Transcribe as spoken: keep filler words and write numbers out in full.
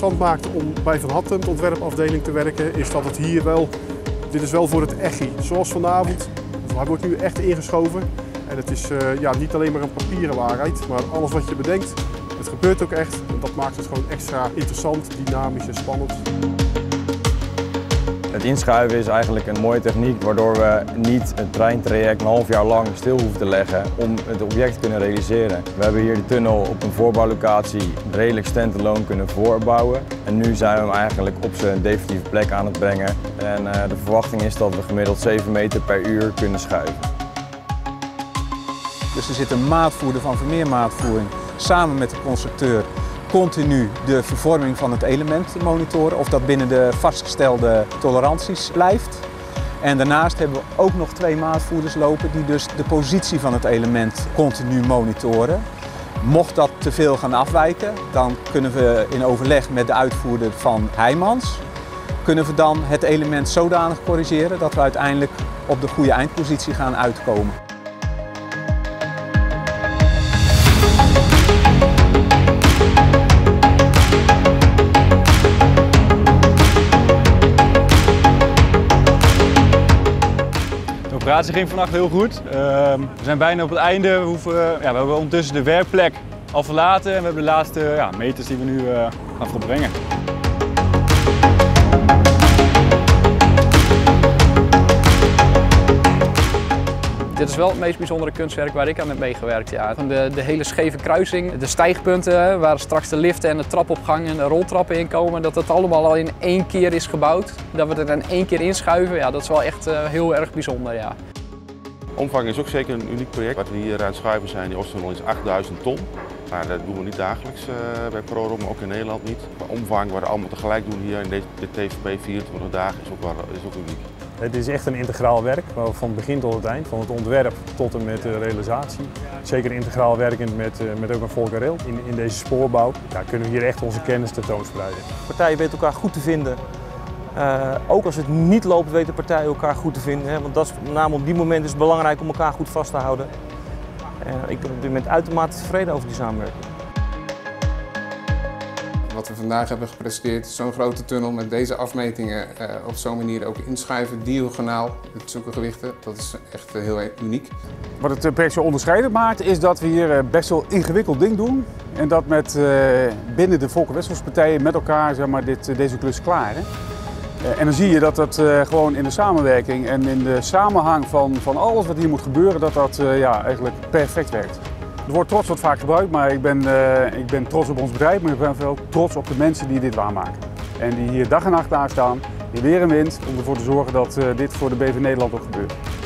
interessant maakt om bij Van Hatten, de ontwerpafdeling, te werken, is dat het hier wel, dit is wel voor het echi. Zoals vanavond, hij wordt nu echt ingeschoven. En het is uh, ja, niet alleen maar een papieren waarheid, maar alles wat je bedenkt, het gebeurt ook echt. En dat maakt het gewoon extra interessant, dynamisch en spannend. Het inschuiven is eigenlijk een mooie techniek waardoor we niet het treintraject een half jaar lang stil hoeven te leggen om het object te kunnen realiseren. We hebben hier de tunnel op een voorbouwlocatie redelijk stand-alone kunnen voorbouwen. En nu zijn we hem eigenlijk op zijn definitieve plek aan het brengen. En uh, de verwachting is dat we gemiddeld zeven meter per uur kunnen schuiven. Dus er zit een maatvoerder van Vermeer Maatvoering samen met de constructeur continu de vervorming van het element te monitoren, of dat binnen de vastgestelde toleranties blijft. En daarnaast hebben we ook nog twee maatvoerders lopen die dus de positie van het element continu monitoren. Mocht dat te veel gaan afwijken, dan kunnen we in overleg met de uitvoerder van Heijmans, kunnen we dan het element zodanig corrigeren dat we uiteindelijk op de goede eindpositie gaan uitkomen. De operatie ging vannacht heel goed. Uh, we zijn bijna op het einde. We, hoeven, ja, we hebben ondertussen de werkplek al verlaten en we hebben de laatste ja, meters die we nu uh, gaan volbrengen. Dit is wel het meest bijzondere kunstwerk waar ik aan heb meegewerkt. Ja. De, de hele scheve kruising, de stijgpunten waar straks de liften en de trapopgang en de roltrappen in komen, dat het allemaal al in één keer is gebouwd. Dat we het er in één keer inschuiven, ja, dat is wel echt uh, heel erg bijzonder. Ja. Omvang is ook zeker een uniek project. Wat we hier aan het schuiven zijn, die Oosttunnel is achtduizend ton. Nou, dat doen we niet dagelijks uh, bij ProRock, maar ook in Nederland niet. Qua omvang, waar we allemaal tegelijk doen hier in de, de T V P vierentwintig dagen, is ook, wel, is ook uniek. Het is echt een integraal werk, van het begin tot het eind, van het ontwerp tot en met de realisatie. Zeker integraal werkend met, met ook een Volcarrail. In, in deze spoorbouw ja, kunnen we hier echt onze kennis tentoonspreiden. Partijen weten elkaar goed te vinden. Uh, ook als het niet loopt, weten partijen elkaar goed te vinden. Hè? Want dat is, met name op die moment is het belangrijk om elkaar goed vast te houden. Uh, ik ben op dit moment uitermate tevreden over die samenwerking. Wat we vandaag hebben gepresenteerd, zo'n grote tunnel met deze afmetingen uh, op zo'n manier ook inschuiven, diagonaal, met zulke gewichten, dat is echt uh, heel uniek. Wat het project zo onderscheidend maakt is dat we hier uh, best wel ingewikkeld ding doen en dat met uh, binnen de volkenwisselspartijen met elkaar zeg maar, dit, uh, deze klus klaren. Uh, en dan zie je dat dat uh, gewoon in de samenwerking en in de samenhang van, van alles wat hier moet gebeuren, dat dat uh, ja, eigenlijk perfect werkt. Het woord trots wordt vaak gebruikt, maar ik ben, uh, ik ben trots op ons bedrijf, maar ik ben vooral trots op de mensen die dit waarmaken. En die hier dag en nacht aan staan, die weer en wind, om ervoor te zorgen dat uh, dit voor de B V Nederland ook gebeurt.